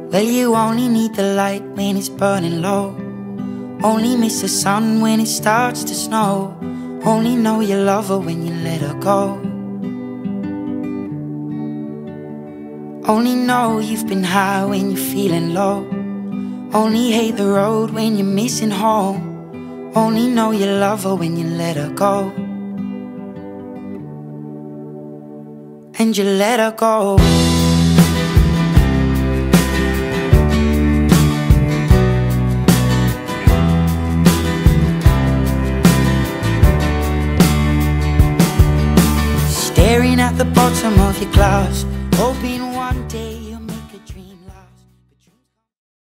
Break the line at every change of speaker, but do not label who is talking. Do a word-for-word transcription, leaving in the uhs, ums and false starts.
Well, you only need the light when it's burning low. Only miss the sun when it starts to snow. Only know you love her when you let her go. Only know you've been high when you're feeling low. Only hate the road when you're missing home. Only know you love her when you let her go. And you let her go. Staring at the bottom of your glass, hoping one day